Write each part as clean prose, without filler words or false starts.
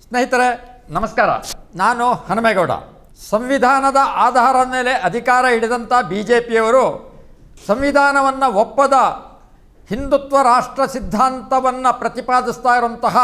ಸ್ನೇಹಿತರೆ ನಮಸ್ಕಾರ. ನಾನು ಹನುಮೇಗೌಡ. ಸಂವಿಧಾನದ ಆಧಾರದ ಮೇಲೆ ಅಧಿಕಾರ ಹಿಡಿದಂಥ ಬಿಜೆಪಿಯವರು ಸಂವಿಧಾನವನ್ನು ಒಪ್ಪದ ಹಿಂದುತ್ವ ರಾಷ್ಟ್ರ ಸಿದ್ಧಾಂತವನ್ನು ಪ್ರತಿಪಾದಿಸ್ತಾ ಇರುವಂತಹ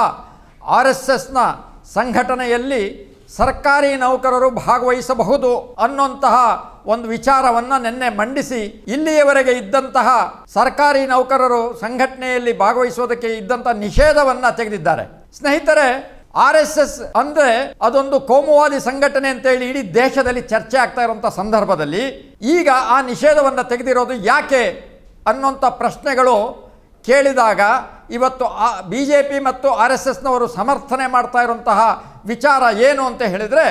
RSSನ ಸಂಘಟನೆಯಲ್ಲಿ ಸರ್ಕಾರಿ ನೌಕರರು ಭಾಗವಹಿಸಬಹುದು ಅನ್ನುವಂತಹ ಒಂದು ವಿಚಾರವನ್ನು ನಿನ್ನೆ ಮಂಡಿಸಿ ಇಲ್ಲಿಯವರೆಗೆ ಇದ್ದಂತಹ ಸರ್ಕಾರಿ ನೌಕರರು ಸಂಘಟನೆಯಲ್ಲಿ ಭಾಗವಹಿಸುವುದಕ್ಕೆ ಇದ್ದಂಥ ನಿಷೇಧವನ್ನು ತೆಗೆದಿದ್ದಾರೆ. ಸ್ನೇಹಿತರೆ, RSS ಅಂದರೆ ಅದೊಂದು ಕೋಮುವಾದಿ ಸಂಘಟನೆ ಅಂತೇಳಿ ಇಡೀ ದೇಶದಲ್ಲಿ ಚರ್ಚೆ ಆಗ್ತಾ ಇರುವಂಥ ಸಂದರ್ಭದಲ್ಲಿ ಈಗ ಆ ನಿಷೇಧವನ್ನು ತೆಗೆದಿರೋದು ಯಾಕೆ ಅನ್ನುವಂಥ ಪ್ರಶ್ನೆಗಳು ಕೇಳಿದಾಗ ಇವತ್ತು BJP ಮತ್ತು RSSನವರು ಸಮರ್ಥನೆ ಮಾಡ್ತಾ ಇರುವಂತಹ ವಿಚಾರ ಏನು ಅಂತ ಹೇಳಿದರೆ,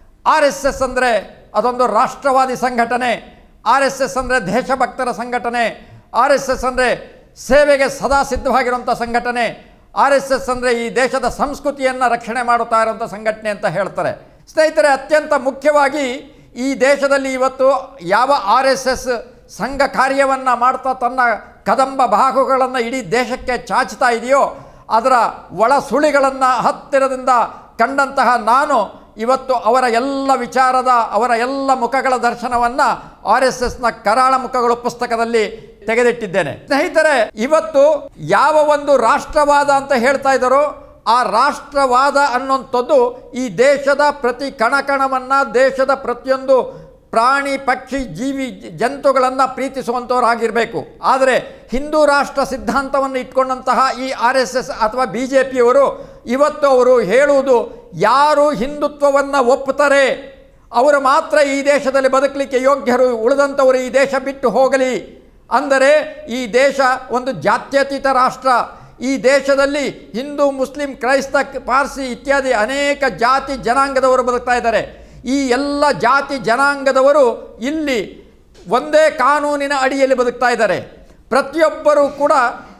RSS ಅಂದರೆ ಅದೊಂದು ರಾಷ್ಟ್ರವಾದಿ ಸಂಘಟನೆ, RSS ಅಂದರೆ ದೇಶಭಕ್ತರ ಸಂಘಟನೆ, RSS ಅಂದರೆ ಸೇವೆಗೆ ಸದಾ ಸಿದ್ಧವಾಗಿರುವಂಥ ಸಂಘಟನೆ, RSS ಅಂದರೆ ಈ ದೇಶದ ಸಂಸ್ಕೃತಿಯನ್ನು ರಕ್ಷಣೆ ಮಾಡುತ್ತಾ ಇರುವಂಥ ಸಂಘಟನೆ ಅಂತ ಹೇಳ್ತಾರೆ. ಸ್ನೇಹಿತರೆ, ಅತ್ಯಂತ ಮುಖ್ಯವಾಗಿ ಈ ದೇಶದಲ್ಲಿ ಇವತ್ತು ಯಾವ RSS ಸಂಘ ಕಾರ್ಯವನ್ನು ಮಾಡ್ತಾ ತನ್ನ ಕದಂಬ ಬಾಹುಗಳನ್ನು ಇಡೀ ದೇಶಕ್ಕೆ ಚಾಚ್ತಾ ಇದೆಯೋ ಅದರ ಒಳ ಸುಳಿಗಳನ್ನು ಹತ್ತಿರದಿಂದ ಕಂಡಂತಹ ನಾನು ಇವತ್ತು ಅವರ ಎಲ್ಲ ವಿಚಾರದ ಅವರ ಎಲ್ಲ ಮುಖಗಳ ದರ್ಶನವನ್ನು RSSನ ಕರಾಳ ಮುಖಗಳು ಪುಸ್ತಕದಲ್ಲಿ ತೆಗೆದಿಟ್ಟಿದ್ದೇನೆ. ಸ್ನೇಹಿತರೆ, ಇವತ್ತು ಯಾವ ಒಂದು ರಾಷ್ಟ್ರವಾದ ಅಂತ ಹೇಳ್ತಾ ಇದ್ದಾರೋ ಆ ರಾಷ್ಟ್ರವಾದ ಅನ್ನುವಂಥದ್ದು ಈ ದೇಶದ ಪ್ರತಿ ಕಣಕಣವನ್ನು, ದೇಶದ ಪ್ರತಿಯೊಂದು ಪ್ರಾಣಿ ಪಕ್ಷಿ ಜೀವಿ ಜಂತುಗಳನ್ನು ಪ್ರೀತಿಸುವಂಥವರಾಗಿರಬೇಕು. ಆದರೆ ಹಿಂದೂ ರಾಷ್ಟ್ರ ಸಿದ್ಧಾಂತವನ್ನು ಇಟ್ಕೊಂಡಂತಹ ಈ RSS ಅಥವಾ BJPಯವರು ಇವತ್ತು ಅವರು ಹೇಳುವುದು, ಯಾರು ಹಿಂದುತ್ವವನ್ನು ಒಪ್ಪುತ್ತಾರೆ ಅವರು ಮಾತ್ರ ಈ ದೇಶದಲ್ಲಿ ಬದುಕಲಿಕ್ಕೆ ಯೋಗ್ಯರು, ಉಳಿದಂಥವರು ಈ ದೇಶ ಬಿಟ್ಟು ಹೋಗಲಿ. ಅಂದರೆ ಈ ದೇಶ ಒಂದು ಜಾತ್ಯತೀತ ರಾಷ್ಟ್ರ. ಈ ದೇಶದಲ್ಲಿ ಹಿಂದೂ, ಮುಸ್ಲಿಂ, ಕ್ರೈಸ್ತ, ಪಾರ್ಸಿ ಇತ್ಯಾದಿ ಅನೇಕ ಜಾತಿ ಜನಾಂಗದವರು ಬದುಕ್ತಾ ಇದ್ದಾರೆ. ಈ ಎಲ್ಲ ಜಾತಿ ಜನಾಂಗದವರು ಇಲ್ಲಿ ಒಂದೇ ಕಾನೂನಿನ ಅಡಿಯಲ್ಲಿ ಬದುಕ್ತಾ ಇದ್ದಾರೆ. ಪ್ರತಿಯೊಬ್ಬರೂ ಕೂಡ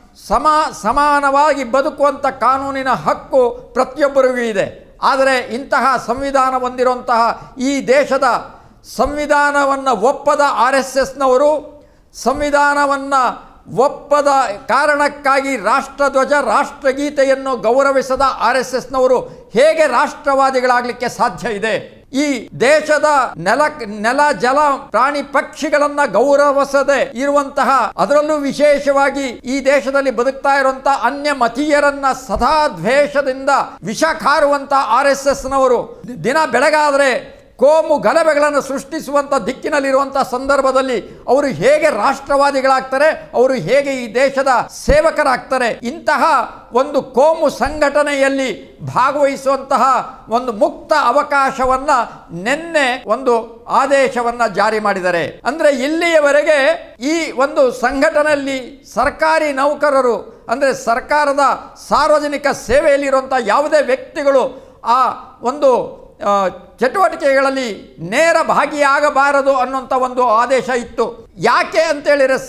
ಸಮಾನವಾಗಿ ಬದುಕುವಂಥ ಕಾನೂನಿನ ಹಕ್ಕು ಪ್ರತಿಯೊಬ್ಬರಿಗೂ ಇದೆ. ಆದರೆ ಇಂತಹ ಸಂವಿಧಾನ ಹೊಂದಿರುವಂತಹ ಈ ದೇಶದ ಸಂವಿಧಾನವನ್ನು ಒಪ್ಪದ RSSನವರು, ಸಂವಿಧಾನವನ್ನು ಒಪ್ಪದ ಕಾರಣಕ್ಕಾಗಿ ರಾಷ್ಟ್ರಧ್ವಜ, ರಾಷ್ಟ್ರಗೀತೆಯನ್ನು ಗೌರವಿಸದ RSSನವರು ಹೇಗೆ ರಾಷ್ಟ್ರವಾದಿಗಳಾಗಲಿಕ್ಕೆ ಸಾಧ್ಯ ಇದೆ? ಈ ದೇಶದ ನೆಲ ಜಲ ಪ್ರಾಣಿ ಪಕ್ಷಿಗಳನ್ನ ಗೌರವಿಸದೆ ಇರುವಂತಹ, ಅದರಲ್ಲೂ ವಿಶೇಷವಾಗಿ ಈ ದೇಶದಲ್ಲಿ ಬದುಕ್ತಾ ಇರುವಂತಹ ಅನ್ಯ ಮತೀಯರನ್ನ ಸದಾ ದ್ವೇಷದಿಂದ ವಿಷ ಕಾರುವಂತ RSSನವರು ದಿನ ಬೆಳಗಾದರೆ ಕೋಮು ಗಲಭೆಗಳನ್ನು ಸೃಷ್ಟಿಸುವಂಥ ದಿಕ್ಕಿನಲ್ಲಿರುವಂಥ ಸಂದರ್ಭದಲ್ಲಿ ಅವರು ಹೇಗೆ ರಾಷ್ಟ್ರವಾದಿಗಳಾಗ್ತಾರೆ? ಅವರು ಹೇಗೆ ಈ ದೇಶದ ಸೇವಕರಾಗ್ತಾರೆ? ಇಂತಹ ಒಂದು ಕೋಮು ಸಂಘಟನೆಯಲ್ಲಿ ಭಾಗವಹಿಸುವಂತಹ ಒಂದು ಮುಕ್ತ ಅವಕಾಶವನ್ನು ನಿನ್ನೆ ಒಂದು ಆದೇಶವನ್ನು ಜಾರಿ ಮಾಡಿದ್ದಾರೆ. ಅಂದರೆ ಇಲ್ಲಿಯವರೆಗೆ ಈ ಒಂದು ಸಂಘಟನೆಯಲ್ಲಿ ಸರ್ಕಾರಿ ನೌಕರರು ಅಂದರೆ ಸರ್ಕಾರದ ಸಾರ್ವಜನಿಕ ಸೇವೆಯಲ್ಲಿರುವಂಥ ಯಾವುದೇ ವ್ಯಕ್ತಿಗಳು ಆ ಒಂದು ಚಟುವಟಿಕೆಗಳಲ್ಲಿ ನೇರ ಭಾಗಿಯಾಗಬಾರದು ಅನ್ನುವಂಥ ಒಂದು ಆದೇಶ ಇತ್ತು. ಯಾಕೆ ಅಂತೇಳಿದರೆ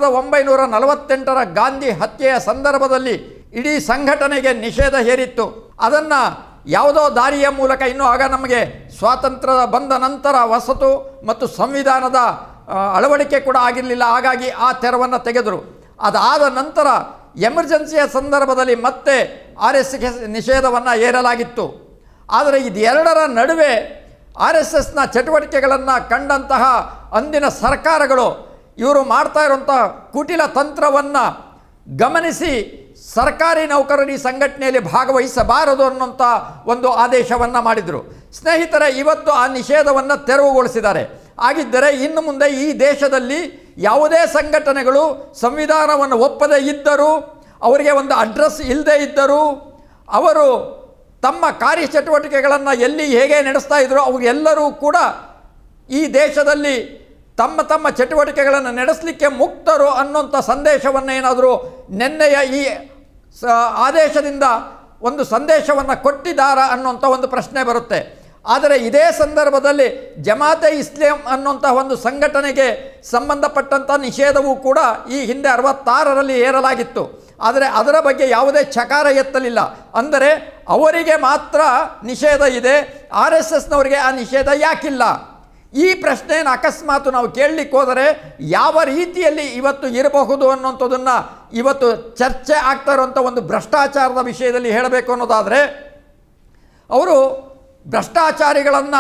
1948ರ ಗಾಂಧಿ ಹತ್ಯೆಯ ಸಂದರ್ಭದಲ್ಲಿ ಇಡೀ ಸಂಘಟನೆಗೆ ನಿಷೇಧ ಹೇರಿತ್ತು. ಅದನ್ನು ಯಾವುದೋ ದಾರಿಯ ಮೂಲಕ, ಇನ್ನೂ ಆಗ ನಮಗೆ ಸ್ವಾತಂತ್ರ್ಯ ಬಂದ ನಂತರ ವಸತು ಮತ್ತು ಸಂವಿಧಾನದ ಅಳವಡಿಕೆ ಕೂಡ ಆಗಿರಲಿಲ್ಲ, ಹಾಗಾಗಿ ಆ ತೆರವನ್ನು ತೆಗೆದರು. ಅದಾದ ನಂತರ ಎಮರ್ಜೆನ್ಸಿಯ ಸಂದರ್ಭದಲ್ಲಿ ಮತ್ತೆ RSSಗೆ ನಿಷೇಧವನ್ನು ಹೇರಲಾಗಿತ್ತು. ಆದರೆ ಇದೆರಡರ ನಡುವೆ RSSನ ಚಟುವಟಿಕೆಗಳನ್ನು ಕಂಡಂತಹ ಅಂದಿನ ಸರ್ಕಾರಗಳು ಇವರು ಮಾಡ್ತಾ ಇರುವಂಥ ಕುಟಿಲ ತಂತ್ರವನ್ನು ಗಮನಿಸಿ ಸರ್ಕಾರಿ ನೌಕರರು ಈ ಸಂಘಟನೆಯಲ್ಲಿ ಭಾಗವಹಿಸಬಾರದು ಅನ್ನುವಂಥ ಒಂದು ಆದೇಶವನ್ನು ಮಾಡಿದರು. ಸ್ನೇಹಿತರೆ, ಇವತ್ತು ಆ ನಿಷೇಧವನ್ನು ತೆರವುಗೊಳಿಸಿದ್ದಾರೆ. ಆಗಿದ್ದರೆ ಇನ್ನು ಮುಂದೆ ಈ ದೇಶದಲ್ಲಿ ಯಾವುದೇ ಸಂಘಟನೆಗಳು ಸಂವಿಧಾನವನ್ನು ಒಪ್ಪದೇ ಇದ್ದರೂ, ಅವರಿಗೆ ಒಂದು ಅಡ್ರೆಸ್ ಇಲ್ಲದೇ ಇದ್ದರೂ, ಅವರು ತಮ್ಮ ಕಾರ್ಯಚಟುವಟಿಕೆಗಳನ್ನು ಎಲ್ಲಿ ಹೇಗೆ ನಡೆಸ್ತಾ ಇದ್ರು ಅವರೆಲ್ಲರೂ ಕೂಡ ಈ ದೇಶದಲ್ಲಿ ತಮ್ಮ ತಮ್ಮ ಚಟುವಟಿಕೆಗಳನ್ನು ನಡೆಸಲಿಕ್ಕೆ ಮುಕ್ತರು ಅನ್ನೋಂಥ ಸಂದೇಶವನ್ನು ಏನಾದರೂ ನಿನ್ನೆಯ ಈ ಆದೇಶದಿಂದ ಒಂದು ಸಂದೇಶವನ್ನು ಕೊಟ್ಟಿದ್ದಾರಾ ಅನ್ನೋಂಥ ಒಂದು ಪ್ರಶ್ನೆ ಬರುತ್ತೆ. ಆದರೆ ಇದೇ ಸಂದರ್ಭದಲ್ಲಿ ಜಮಾತೆ ಇಸ್ಲಾಂ ಅನ್ನುವಂಥ ಒಂದು ಸಂಘಟನೆಗೆ ಸಂಬಂಧಪಟ್ಟಂಥ ನಿಷೇಧವೂ ಕೂಡ ಈ ಹಿಂದೆ 66ರಲ್ಲಿ ಹೇರಲಾಗಿತ್ತು. ಆದರೆ ಅದರ ಬಗ್ಗೆ ಯಾವುದೇ ಚಕಾರ ಎತ್ತಲಿಲ್ಲ. ಅಂದರೆ ಅವರಿಗೆ ಮಾತ್ರ ನಿಷೇಧ ಇದೆ, RSSನವರಿಗೆ ಆ ನಿಷೇಧ ಯಾಕಿಲ್ಲ? ಈ ಪ್ರಶ್ನೆಯನ್ನು ಅಕಸ್ಮಾತ್ ನಾವು ಕೇಳಲಿಕ್ಕೆ ಹೋದರೆ ಯಾವ ರೀತಿಯಲ್ಲಿ ಇವತ್ತು ಇರಬಹುದು ಅನ್ನುವಂಥದ್ದನ್ನು ಇವತ್ತು ಚರ್ಚೆ ಆಗ್ತಾ ಇರುವಂಥ ಒಂದು ಭ್ರಷ್ಟಾಚಾರದ ವಿಷಯದಲ್ಲಿ ಹೇಳಬೇಕು ಅನ್ನೋದಾದರೆ ಅವರು ಭ್ರಷ್ಟಾಚಾರಿಗಳನ್ನು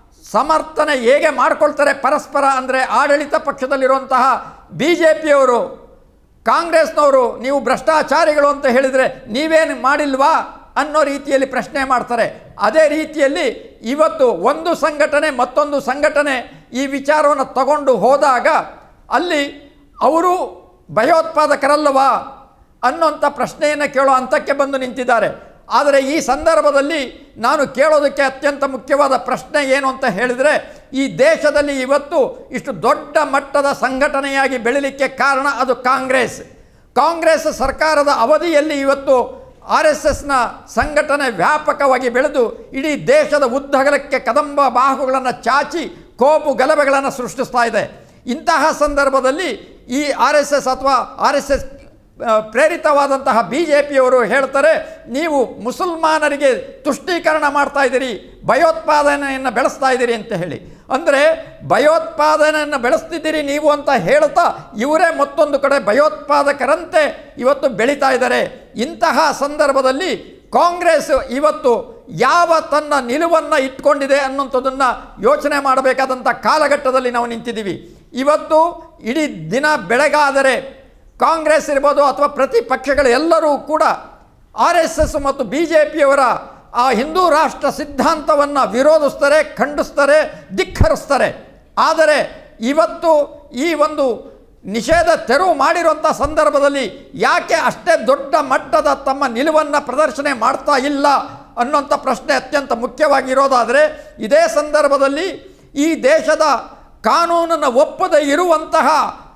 ಸಮರ್ಥನೆ ಹೇಗೆ ಮಾಡ್ಕೊಳ್ತಾರೆ ಪರಸ್ಪರ ಅಂದರೆ ಆಡಳಿತ ಪಕ್ಷದಲ್ಲಿರುವಂತಹ BJPಯವರು ಕಾಂಗ್ರೆಸ್ನವರು ನೀವು ಭ್ರಷ್ಟಾಚಾರಿಗಳು ಅಂತ ಹೇಳಿದರೆ ನೀವೇನು ಮಾಡಿಲ್ವಾ ಅನ್ನೋ ರೀತಿಯಲ್ಲಿ ಪ್ರಶ್ನೆ ಮಾಡ್ತಾರೆ. ಅದೇ ರೀತಿಯಲ್ಲಿ ಇವತ್ತು ಒಂದು ಸಂಘಟನೆ ಮತ್ತೊಂದು ಸಂಘಟನೆ ಈ ವಿಚಾರವನ್ನು ತಗೊಂಡು ಹೋದಾಗ ಅಲ್ಲಿ ಅವರು ಭಯೋತ್ಪಾದಕರಲ್ಲವಾ ಅನ್ನೋಂಥ ಪ್ರಶ್ನೆಯನ್ನು ಕೇಳೋ ಹಂತಕ್ಕೆ ಬಂದು ನಿಂತಿದ್ದಾರೆ. ಆದರೆ ಈ ಸಂದರ್ಭದಲ್ಲಿ ನಾನು ಕೇಳೋದಕ್ಕೆ ಅತ್ಯಂತ ಮುಖ್ಯವಾದ ಪ್ರಶ್ನೆ ಏನು ಅಂತ ಹೇಳಿದರೆ, ಈ ದೇಶದಲ್ಲಿ ಇವತ್ತು ಇಷ್ಟು ದೊಡ್ಡ ಮಟ್ಟದ ಸಂಘಟನೆಯಾಗಿ ಬೆಳೀಲಿಕ್ಕೆ ಕಾರಣ ಅದು ಕಾಂಗ್ರೆಸ್ ಸರ್ಕಾರದ ಅವಧಿಯಲ್ಲಿ ಇವತ್ತು RSSನ ಸಂಘಟನೆ ವ್ಯಾಪಕವಾಗಿ ಬೆಳೆದು ಇಡೀ ದೇಶದ ಉದ್ದಗಲಕ್ಕೆ ಕದಂಬ ಬಾಹುಗಳನ್ನು ಚಾಚಿ ಕೋಪು ಗಲಭೆಗಳನ್ನು ಸೃಷ್ಟಿಸ್ತಾ ಇದೆ. ಇಂತಹ ಸಂದರ್ಭದಲ್ಲಿ ಈ RSS ಅಥವಾ RSS ಪ್ರೇರಿತವಾದಂತಹ BJPಯವರು ಹೇಳ್ತಾರೆ, ನೀವು ಮುಸಲ್ಮಾನರಿಗೆ ತುಷ್ಟೀಕರಣ ಮಾಡ್ತಾ ಇದ್ದೀರಿ, ಭಯೋತ್ಪಾದನೆಯನ್ನು ಬೆಳೆಸ್ತಾ ಇದ್ದೀರಿ ಅಂತ ಹೇಳಿ. ಅಂದರೆ ಭಯೋತ್ಪಾದನೆಯನ್ನು ಬೆಳೆಸ್ತಿದ್ದೀರಿ ನೀವು ಅಂತ ಹೇಳ್ತಾ ಇವರೇ ಮತ್ತೊಂದು ಕಡೆ ಭಯೋತ್ಪಾದಕರಂತೆ ಇವತ್ತು ಬೆಳೀತಾ ಇದ್ದಾರೆ. ಇಂತಹ ಸಂದರ್ಭದಲ್ಲಿ ಕಾಂಗ್ರೆಸ್ ಇವತ್ತು ಯಾವ ತನ್ನ ನಿಲುವನ್ನು ಇಟ್ಕೊಂಡಿದೆ ಅನ್ನೋಂಥದ್ದನ್ನು ಯೋಚನೆ ಮಾಡಬೇಕಾದಂಥ ಕಾಲಘಟ್ಟದಲ್ಲಿ ನಾವು ನಿಂತಿದ್ದೀವಿ. ಇವತ್ತು ಇಡೀ ದಿನ ಬೆಳಗಾದರೆ ಕಾಂಗ್ರೆಸ್ ಇರ್ಬೋದು ಅಥವಾ ಪ್ರತಿಪಕ್ಷಗಳು ಎಲ್ಲರೂ ಕೂಡ RSS ಮತ್ತು BJPಯವರ ಆ ಹಿಂದೂ ರಾಷ್ಟ್ರ ಸಿದ್ಧಾಂತವನ್ನು ವಿರೋಧಿಸ್ತಾರೆ, ಖಂಡಿಸ್ತಾರೆ, ಧಿಕ್ಕರಿಸ್ತಾರೆ. ಆದರೆ ಇವತ್ತು ಈ ಒಂದು ನಿಷೇಧ ತೆರವು ಮಾಡಿರುವಂಥ ಸಂದರ್ಭದಲ್ಲಿ ಯಾಕೆ ಅಷ್ಟೇ ದೊಡ್ಡ ಮಟ್ಟದ ತಮ್ಮ ನಿಲುವನ್ನು ಪ್ರದರ್ಶನ ಮಾಡ್ತಾ ಇಲ್ಲ ಅನ್ನೋಂಥ ಪ್ರಶ್ನೆ ಅತ್ಯಂತ ಮುಖ್ಯವಾಗಿರೋದಾದರೆ, ಇದೇ ಸಂದರ್ಭದಲ್ಲಿ ಈ ದೇಶದ ಕಾನೂನನ್ನು ಒಪ್ಪದೇ ಇರುವಂತಹ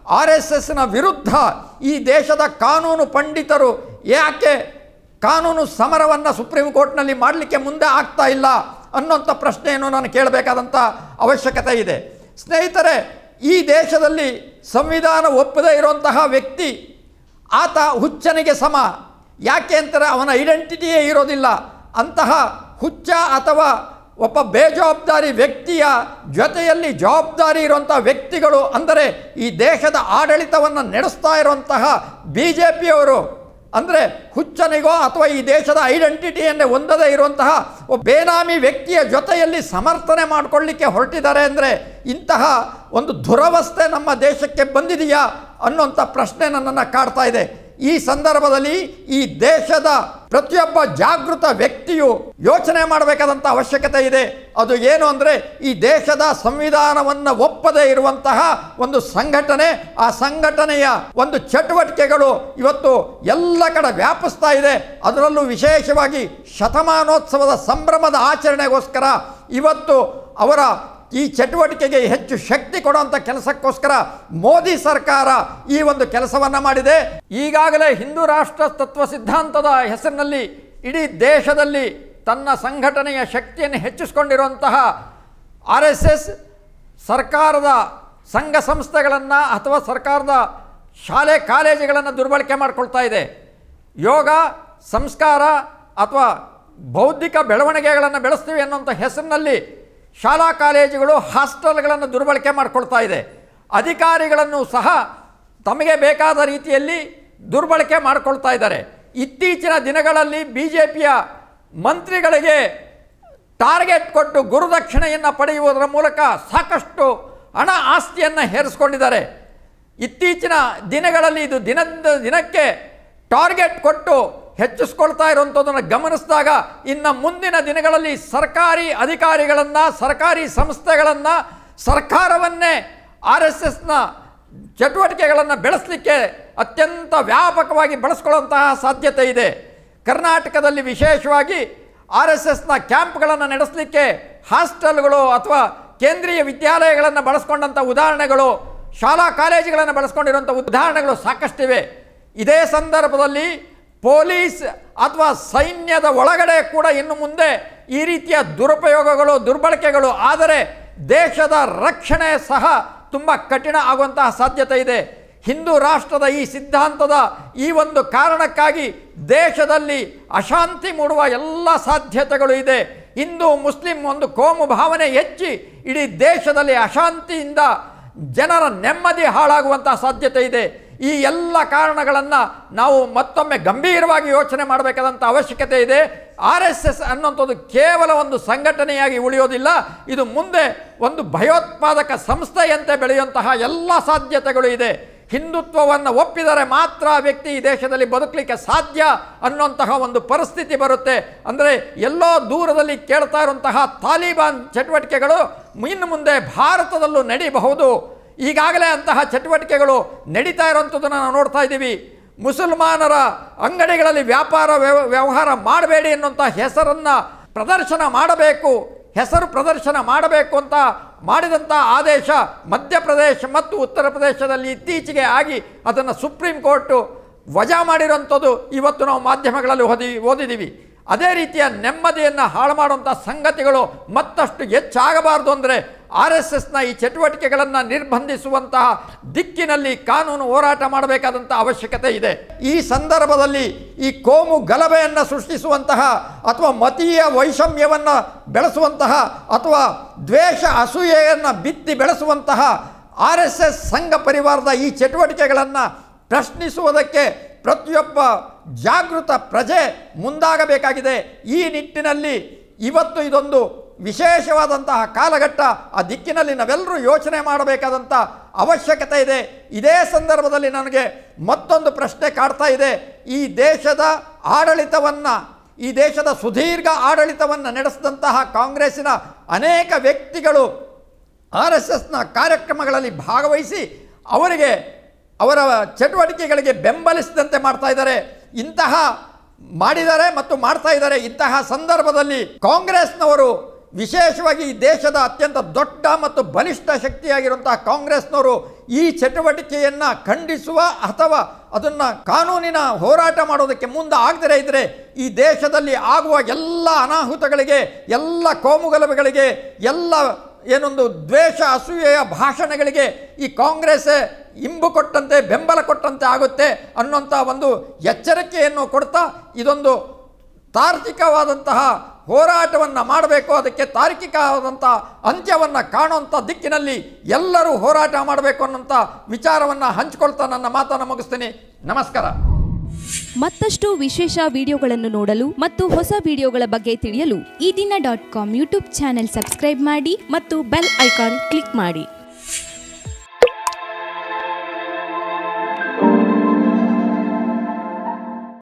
RSSನ ವಿರುದ್ಧ ಈ ದೇಶದ ಕಾನೂನು ಪಂಡಿತರು ಯಾಕೆ ಕಾನೂನು ಸಮರವನ್ನು ಸುಪ್ರೀಂ ಕೋರ್ಟ್ನಲ್ಲಿ ಮಾಡಲಿಕ್ಕೆ ಮುಂದೆ ಆಗ್ತಾ ಇಲ್ಲ ಅನ್ನೋಂಥ ಪ್ರಶ್ನೆಯನ್ನು ನಾನು ಕೇಳಬೇಕಾದಂಥ ಅವಶ್ಯಕತೆ ಇದೆ. ಸ್ನೇಹಿತರೆ, ಈ ದೇಶದಲ್ಲಿ ಸಂವಿಧಾನ ಒಪ್ಪದೇ ಇರುವಂತಹ ವ್ಯಕ್ತಿ ಆತ ಹುಚ್ಚನಿಗೆ ಸಮ. ಯಾಕೆ ಅಂತಾರೆ, ಅವನ ಐಡೆಂಟಿಟಿಯೇ ಇರೋದಿಲ್ಲ. ಅಂತಹ ಹುಚ್ಚ ಅಥವಾ ಒಬ್ಬ ಬೇಜವಾಬ್ದಾರಿ ವ್ಯಕ್ತಿಯ ಜೊತೆಯಲ್ಲಿ ಜವಾಬ್ದಾರಿ ಇರುವಂಥ ವ್ಯಕ್ತಿಗಳು ಅಂದರೆ ಈ ದೇಶದ ಆಡಳಿತವನ್ನು ನಡೆಸ್ತಾ ಇರುವಂತಹ BJPಯವರು ಅಂದರೆ ಹುಚ್ಚನಿಗೋ ಅಥವಾ ಈ ದೇಶದ ಐಡೆಂಟಿಟಿಯನ್ನೇ ಹೊಂದದೇ ಇರುವಂತಹ ಒಬ್ಬ ಬೇನಾಮಿ ವ್ಯಕ್ತಿಯ ಜೊತೆಯಲ್ಲಿ ಸಮರ್ಥನೆ ಮಾಡಿಕೊಳ್ಳಿಕ್ಕೆ ಹೊರಟಿದ್ದಾರೆ ಅಂದರೆ ಇಂತಹ ಒಂದು ದುರವಸ್ಥೆ ನಮ್ಮ ದೇಶಕ್ಕೆ ಬಂದಿದೆಯಾ ಅನ್ನೋಂಥ ಪ್ರಶ್ನೆ ನನ್ನನ್ನು ಕಾಡ್ತಾ ಇದೆ. ಈ ಸಂದರ್ಭದಲ್ಲಿ ಈ ದೇಶದ ಪ್ರತಿಯೊಬ್ಬ ಜಾಗೃತ ವ್ಯಕ್ತಿಯು ಯೋಚನೆ ಮಾಡಬೇಕಾದಂಥ ಅವಶ್ಯಕತೆ ಇದೆ. ಅದು ಏನು ಅಂದರೆ, ಈ ದೇಶದ ಸಂವಿಧಾನವನ್ನು ಒಪ್ಪದೇ ಇರುವಂತಹ ಒಂದು ಸಂಘಟನೆ, ಆ ಸಂಘಟನೆಯ ಒಂದು ಚಟುವಟಿಕೆಗಳು ಇವತ್ತು ಎಲ್ಲ ಕಡೆ ವ್ಯಾಪಿಸ್ತಾ ಇದೆ. ಅದರಲ್ಲೂ ವಿಶೇಷವಾಗಿ ಶತಮಾನೋತ್ಸವದ ಸಂಭ್ರಮದ ಆಚರಣೆಗೋಸ್ಕರ ಇವತ್ತು ಅವರ ಈ ಚಟುವಟಿಕೆಗೆ ಹೆಚ್ಚು ಶಕ್ತಿ ಕೊಡುವಂಥ ಕೆಲಸಕ್ಕೋಸ್ಕರ ಮೋದಿ ಸರ್ಕಾರ ಈ ಒಂದು ಕೆಲಸವನ್ನು ಮಾಡಿದೆ. ಈಗಾಗಲೇ ಹಿಂದೂ ರಾಷ್ಟ್ರ ತತ್ವ ಸಿದ್ಧಾಂತದ ಹೆಸರಿನಲ್ಲಿ ಇಡೀ ದೇಶದಲ್ಲಿ ತನ್ನ ಸಂಘಟನೆಯ ಶಕ್ತಿಯನ್ನು ಹೆಚ್ಚಿಸಿಕೊಂಡಿರುವಂತಹ RSS ಸರ್ಕಾರದ ಸಂಘ ಸಂಸ್ಥೆಗಳನ್ನು ಅಥವಾ ಸರ್ಕಾರದ ಶಾಲೆ ಕಾಲೇಜುಗಳನ್ನು ದುರ್ಬಳಕೆ ಮಾಡಿಕೊಳ್ತಾ ಇದೆ. ಯೋಗ ಸಂಸ್ಕಾರ ಅಥವಾ ಬೌದ್ಧಿಕ ಬೆಳವಣಿಗೆಗಳನ್ನು ಬೆಳೆಸ್ತೀವಿ ಅನ್ನೋಂಥ ಹೆಸರಿನಲ್ಲಿ ಶಾಲಾ ಕಾಲೇಜುಗಳು ಹಾಸ್ಟೆಲ್ಗಳನ್ನು ದುರ್ಬಳಕೆ ಮಾಡಿಕೊಳ್ತಾ ಇದೆ. ಅಧಿಕಾರಿಗಳನ್ನು ಸಹ ತಮಗೆ ಬೇಕಾದ ರೀತಿಯಲ್ಲಿ ದುರ್ಬಳಕೆ ಮಾಡಿಕೊಳ್ತಾ ಇದ್ದಾರೆ. ಇತ್ತೀಚಿನ ದಿನಗಳಲ್ಲಿ BJPಯ ಮಂತ್ರಿಗಳಿಗೆ ಟಾರ್ಗೆಟ್ ಕೊಟ್ಟು ಗುರುದಕ್ಷಿಣೆಯನ್ನು ಪಡೆಯುವುದರ ಮೂಲಕ ಸಾಕಷ್ಟು ಹಣ ಆಸ್ತಿಯನ್ನು ಹೇರಿಸ್ಕೊಂಡಿದ್ದಾರೆ. ಇತ್ತೀಚಿನ ದಿನಗಳಲ್ಲಿ ಇದು ದಿನಕ್ಕೆ ಟಾರ್ಗೆಟ್ ಕೊಟ್ಟು ಹೆಚ್ಚಿಸ್ಕೊಳ್ತಾ ಇರುವಂಥದ್ದನ್ನು ಗಮನಿಸಿದಾಗ ಇನ್ನು ಮುಂದಿನ ದಿನಗಳಲ್ಲಿ ಸರ್ಕಾರಿ ಅಧಿಕಾರಿಗಳನ್ನು, ಸರ್ಕಾರಿ ಸಂಸ್ಥೆಗಳನ್ನು, ಸರ್ಕಾರವನ್ನೇ RSSನ ಚಟುವಟಿಕೆಗಳನ್ನು ಬೆಳೆಸಲಿಕ್ಕೆ ಅತ್ಯಂತ ವ್ಯಾಪಕವಾಗಿ ಬಳಸ್ಕೊಳ್ಳುವಂತಹ ಸಾಧ್ಯತೆ ಇದೆ. ಕರ್ನಾಟಕದಲ್ಲಿ ವಿಶೇಷವಾಗಿ RSSನ ಕ್ಯಾಂಪ್ಗಳನ್ನು ನಡೆಸಲಿಕ್ಕೆ ಹಾಸ್ಟೆಲ್ಗಳು ಅಥವಾ ಕೇಂದ್ರೀಯ ವಿದ್ಯಾಲಯಗಳನ್ನು ಬಳಸ್ಕೊಂಡಂಥ ಉದಾಹರಣೆಗಳು, ಶಾಲಾ ಕಾಲೇಜುಗಳನ್ನು ಬಳಸ್ಕೊಂಡಿರುವಂಥ ಉದಾಹರಣೆಗಳು ಸಾಕಷ್ಟಿವೆ. ಇದೇ ಸಂದರ್ಭದಲ್ಲಿ ಪೊಲೀಸ್ ಅಥವಾ ಸೈನ್ಯದ ಒಳಗಡೆ ಕೂಡ ಇನ್ನು ಮುಂದೆ ಈ ರೀತಿಯ ದುರುಪಯೋಗಗಳು, ದುರ್ಬಳಕೆಗಳು ಆದರೆ ದೇಶದ ರಕ್ಷಣೆ ಸಹ ತುಂಬ ಕಠಿಣ ಆಗುವಂತಹ ಸಾಧ್ಯತೆ ಇದೆ. ಹಿಂದೂ ರಾಷ್ಟ್ರದ ಈ ಸಿದ್ಧಾಂತದ ಈ ಒಂದು ಕಾರಣಕ್ಕಾಗಿ ದೇಶದಲ್ಲಿ ಅಶಾಂತಿ ಮೂಡುವ ಎಲ್ಲ ಸಾಧ್ಯತೆಗಳು ಇದೆ. ಹಿಂದೂ ಮುಸ್ಲಿಂ ಒಂದು ಕೋಮು ಭಾವನೆ ಹೆಚ್ಚಿ ಇಡೀ ದೇಶದಲ್ಲಿ ಅಶಾಂತಿಯಿಂದ ಜನರ ನೆಮ್ಮದಿ ಹಾಳಾಗುವಂತಹ ಸಾಧ್ಯತೆ ಇದೆ. ಈ ಎಲ್ಲ ಕಾರಣಗಳನ್ನು ನಾವು ಮತ್ತೊಮ್ಮೆ ಗಂಭೀರವಾಗಿ ಯೋಚನೆ ಮಾಡಬೇಕಾದಂಥ ಅವಶ್ಯಕತೆ ಇದೆ. RSS ಅನ್ನುವಂಥದ್ದು ಕೇವಲ ಒಂದು ಸಂಘಟನೆಯಾಗಿ ಉಳಿಯೋದಿಲ್ಲ, ಇದು ಮುಂದೆ ಒಂದು ಭಯೋತ್ಪಾದಕ ಸಂಸ್ಥೆಯಂತೆ ಬೆಳೆಯುವಂತಹ ಎಲ್ಲ ಸಾಧ್ಯತೆಗಳು ಇದೆ. ಹಿಂದುತ್ವವನ್ನು ಒಪ್ಪಿದರೆ ಮಾತ್ರ ವ್ಯಕ್ತಿ ಈ ದೇಶದಲ್ಲಿ ಬದುಕಲಿಕ್ಕೆ ಸಾಧ್ಯ ಅನ್ನುವಂತಹ ಒಂದು ಪರಿಸ್ಥಿತಿ ಬರುತ್ತೆ. ಅಂದರೆ ಎಲ್ಲೋ ದೂರದಲ್ಲಿ ಕೇಳ್ತಾ ಇರುವಂತಹ ತಾಲಿಬಾನ್ ಚಟುವಟಿಕೆಗಳು ಇನ್ನು ಮುಂದೆ ಭಾರತದಲ್ಲೂ ನಡೀಬಹುದು. ಈಗಾಗಲೇ ಅಂತಹ ಚಟುವಟಿಕೆಗಳು ನಡೀತಾ ಇರುವಂಥದ್ದನ್ನು ನಾವು ನೋಡ್ತಾ ಇದ್ದೀವಿ. ಮುಸಲ್ಮಾನರ ಅಂಗಡಿಗಳಲ್ಲಿ ವ್ಯವಹಾರ ಮಾಡಬೇಡಿ ಅನ್ನುವಂಥ ಹೆಸರನ್ನು ಪ್ರದರ್ಶನ ಮಾಡಬೇಕು, ಹೆಸರು ಪ್ರದರ್ಶನ ಮಾಡಬೇಕು ಅಂತ ಮಾಡಿದಂಥ ಆದೇಶ ಮಧ್ಯಪ್ರದೇಶ ಮತ್ತು ಉತ್ತರ ಪ್ರದೇಶದಲ್ಲಿ ಇತ್ತೀಚೆಗೆ ಆಗಿ ಅದನ್ನು ಸುಪ್ರೀಂ ಕೋರ್ಟು ವಜಾ ಮಾಡಿರೋಂಥದ್ದು ಇವತ್ತು ನಾವು ಮಾಧ್ಯಮಗಳಲ್ಲಿ ಓದಿದ್ದೀವಿ. ಅದೇ ರೀತಿಯ ನೆಮ್ಮದಿಯನ್ನು ಹಾಳು ಮಾಡುವಂಥ ಸಂಗತಿಗಳು ಮತ್ತಷ್ಟು ಹೆಚ್ಚಾಗಬಾರ್ದು ಅಂದರೆ RSSನ ಈ ಚಟುವಟಿಕೆಗಳನ್ನು ನಿರ್ಬಂಧಿಸುವಂತಹ ದಿಕ್ಕಿನಲ್ಲಿ ಕಾನೂನು ಹೋರಾಟ ಮಾಡಬೇಕಾದಂಥ ಅವಶ್ಯಕತೆ ಇದೆ. ಈ ಸಂದರ್ಭದಲ್ಲಿ ಈ ಕೋಮು ಗಲಭೆಯನ್ನು ಸೃಷ್ಟಿಸುವಂತಹ ಅಥವಾ ಮತೀಯ ವೈಷಮ್ಯವನ್ನು ಬೆಳೆಸುವಂತಹ ಅಥವಾ ದ್ವೇಷ ಅಸೂಯೆಯನ್ನು ಬಿತ್ತಿ ಬೆಳೆಸುವಂತಹ RSS ಸಂಘ ಪರಿವಾರದ ಈ ಚಟುವಟಿಕೆಗಳನ್ನು ಪ್ರಶ್ನಿಸುವುದಕ್ಕೆ ಪ್ರತಿಯೊಬ್ಬ ಜಾಗೃತ ಪ್ರಜೆ ಮುಂದಾಗಬೇಕಾಗಿದೆ. ಈ ನಿಟ್ಟಿನಲ್ಲಿ ಇವತ್ತು ಇದೊಂದು ವಿಶೇಷವಾದಂತಹ ಕಾಲಘಟ್ಟ, ಆ ದಿಕ್ಕಿನಲ್ಲಿ ನಾವೆಲ್ಲರೂ ಯೋಚನೆ ಮಾಡಬೇಕಾದಂಥ ಅವಶ್ಯಕತೆ ಇದೆ. ಇದೇ ಸಂದರ್ಭದಲ್ಲಿ ನನಗೆ ಮತ್ತೊಂದು ಪ್ರಶ್ನೆ ಕಾಡ್ತಾ ಇದೆ. ಈ ದೇಶದ ಆಡಳಿತವನ್ನು, ಈ ದೇಶದ ಸುದೀರ್ಘ ಆಡಳಿತವನ್ನು ನಡೆಸಿದಂತಹ ಕಾಂಗ್ರೆಸ್ಸಿನ ಅನೇಕ ವ್ಯಕ್ತಿಗಳು RSSನ ಕಾರ್ಯಕ್ರಮಗಳಲ್ಲಿ ಭಾಗವಹಿಸಿ ಅವರಿಗೆ ಅವರ ಚಟುವಟಿಕೆಗಳಿಗೆ ಬೆಂಬಲಿಸಿದಂತೆ ಮಾಡ್ತಾ ಇದ್ದಾರೆ, ಇಂತಹ ಮಾಡಿದ್ದಾರೆ ಮತ್ತು ಮಾಡ್ತಾ ಇದ್ದಾರೆ. ಇಂತಹ ಸಂದರ್ಭದಲ್ಲಿ ಕಾಂಗ್ರೆಸ್ನವರು, ವಿಶೇಷವಾಗಿ ಈ ದೇಶದ ಅತ್ಯಂತ ದೊಡ್ಡ ಮತ್ತು ಬಲಿಷ್ಠ ಶಕ್ತಿಯಾಗಿರುವಂತಹ ಕಾಂಗ್ರೆಸ್ನವರು ಈ ಚಟುವಟಿಕೆಯನ್ನು ಖಂಡಿಸುವ ಅಥವಾ ಅದನ್ನು ಕಾನೂನಿನ ಹೋರಾಟ ಮಾಡೋದಕ್ಕೆ ಮುಂದೆ ಆಗದೇ ಇದ್ದರೆ ಈ ದೇಶದಲ್ಲಿ ಆಗುವ ಎಲ್ಲ ಅನಾಹುತಗಳಿಗೆ, ಎಲ್ಲ ಕೋಮುಗಲಭೆಗಳಿಗೆ, ಎಲ್ಲ ಏನೊಂದು ದ್ವೇಷ ಅಸೂಯೆಯ ಭಾಷಣಗಳಿಗೆ ಈ ಕಾಂಗ್ರೆಸ್ ಇಂಬು ಕೊಟ್ಟಂತೆ, ಬೆಂಬಲ ಕೊಟ್ಟಂತೆ ಆಗುತ್ತೆ ಅನ್ನುವಂಥ ಒಂದು ಎಚ್ಚರಿಕೆಯನ್ನು ಕೊಡ್ತಾ ಇದೊಂದು ತಾರ್ಕಿಕವಾದಂತಹ ಹೋರಾಟವನ್ನು ಮಾಡಬೇಕು. ಅದಕ್ಕೆ ತಾರ್ಕಿಕವಾದಂಥ ಅಂತ್ಯವನ್ನು ಕಾಣುವಂಥ ದಿಕ್ಕಿನಲ್ಲಿ ಎಲ್ಲರೂ ಹೋರಾಟ ಮಾಡಬೇಕು ಅನ್ನೋಂಥ ವಿಚಾರವನ್ನು ಹಂಚಿಕೊಳ್ತಾ ನನ್ನ ಮಾತನ್ನು ಮುಗಿಸ್ತೀನಿ. ನಮಸ್ಕಾರ. ಮತ್ತಷ್ಟು ವಿಶೇಷ ವಿಡಿಯೋಗಳನ್ನು ನೋಡಲು ಮತ್ತು ಹೊಸ ವಿಡಿಯೋಗಳ ಬಗ್ಗೆ ತಿಳಿಯಲು ಈ ದಿನ .com ಯೂಟ್ಯೂಬ್ ಚಾನೆಲ್ ಸಬ್ಸ್ಕ್ರೈಬ್ ಮಾಡಿ ಮತ್ತು ಬೆಲ್ ಐಕಾನ್ ಕ್ಲಿಕ್ ಮಾಡಿ.